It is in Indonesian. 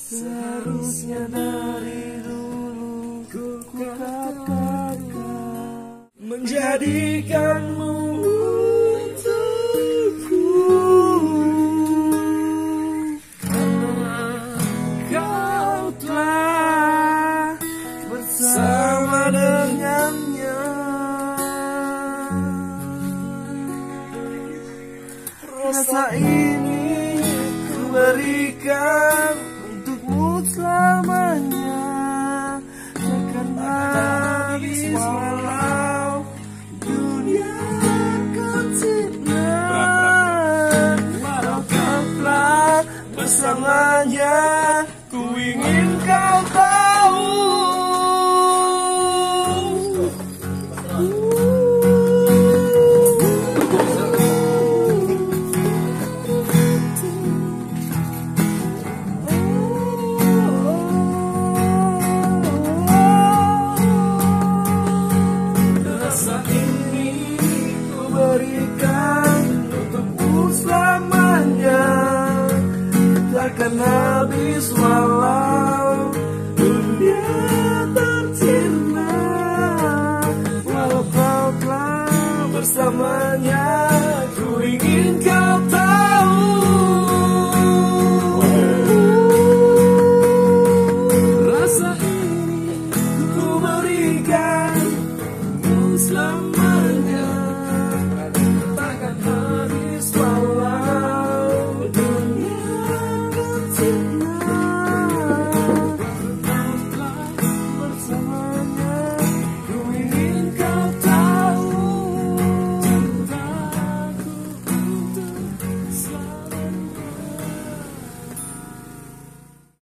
Seharusnya dari dulu ku katakan menjadikanmu untukku, karena kau telah bersama dengannya. Rasa ini ku berikan untukmu selamanya, takkan habis walau dunia akan sinar. Walau kau telah bersamanya, ku ingin kau tahu. Rasa ini ku berikan untukmu selamanya, takkan habis walau dunia tercirna. Walau kau telah bersamanya,